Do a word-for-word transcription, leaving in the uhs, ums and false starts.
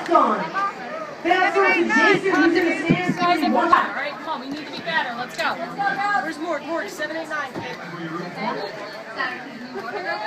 left on. Pass over to Jason, who's in the stands. Guys, one more time. All right, come on. We need to be better. Let's go. Where's Morg? Morg, seven eight nine.